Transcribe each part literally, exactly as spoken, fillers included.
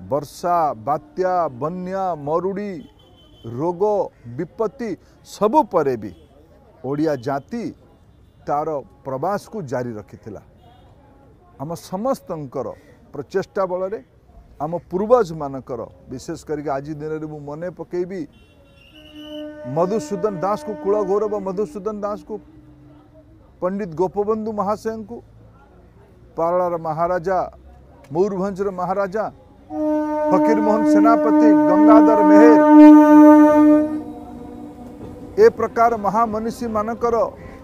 वर्षा बात्या बन्या मरुड़ी रोग विपत्ति सबु परे भी ओडिया जाति तार प्रवास को जारी रखिथिला। आम समस्तंकर प्रचेष्टा बल रे आम पूर्वज मानकर विशेष करके आज दिन में मु मने पकेबी मधुसूदन दास को कुल गौरव मधुसूदन दास को पंडित गोपबंधु महाशय को पारलार महाराजा मयूरभंजर महाराजा फकीर मोहन सेनापति गंगाधर मेहर ए प्रकार महामनीषी मानकर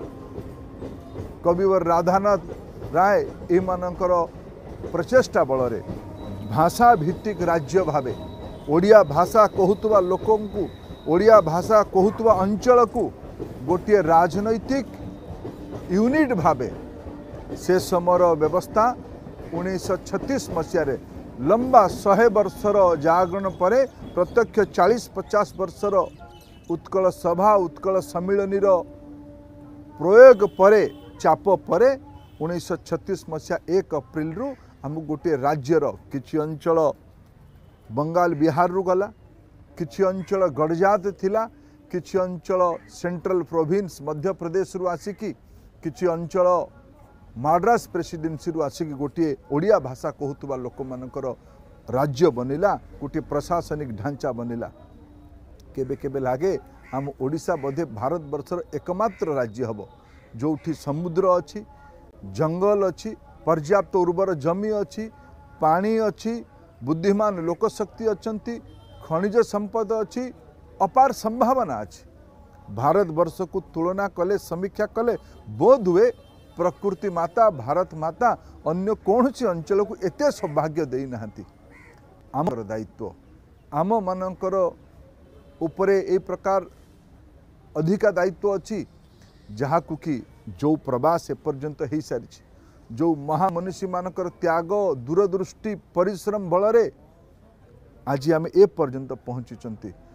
कविवर राधानाथ राय ए मानकर प्रचेष्टा बल रे भाषा भित्तिक राज्य भावे ओडिया भाषा कहूतुवा लोकंकु ओडिया भाषा कहूतुवा अंचल को गोटे राजनैतिक यूनिट भावे से समर व्यवस्था उन्नीस छत्तीस मसीह लंबा शहे वर्षर जागरण परे प्रत्यक्ष चालीस पचास वर्षर उत्कल सभा उत्कल सम्मिलनीर प्रयोग परे चाप परे उन्नीस छत्तीस मसीहा एक अप्रैल रु आम गोटे राज्यर किछि अंचल बंगाल बिहार रु गला किछि अंचल गड़जात थिला किछि अंचल सेंट्रल प्रोविंस मध्य प्रदेश रु आसिकी किछि अंचल मद्रास प्रेसिडेंसी रु आसिकी गोटे ओडिया भाषा कहूतुवा लोक मानकर राज्य बनिला गोटे प्रशासनिक ढांचा बनिला। केबे केबे लागे आम ओडिशा बोधे भारत वर्षर एकमात्र राज्य हबो जोठी समुद्र अच्छी जंगल अच्छी पर्याप्त उर्वर जमी अच्छी पानी अच्छी बुद्धिमान लोकशक्ति अच्छी खनिज संपद अच्छी अपार संभावना अच्छी। भारत वर्ष को तुलना कले समीक्षा कले बोध हुए प्रकृति माता भारत माता अन्य कौनसी अंचल को एते सौभाग्य दे नाहंती। आमर दायित्व आम मानकर उपरे ए प्रकार अधिका दायित्व अच्छी जहाँ को कि जो प्रवास एपर्यंत हो सारी जो महामनीषी मानकर त्याग दूरदृष्टि परिश्रम बल रे आज आम ए पर्यंत पहुँची।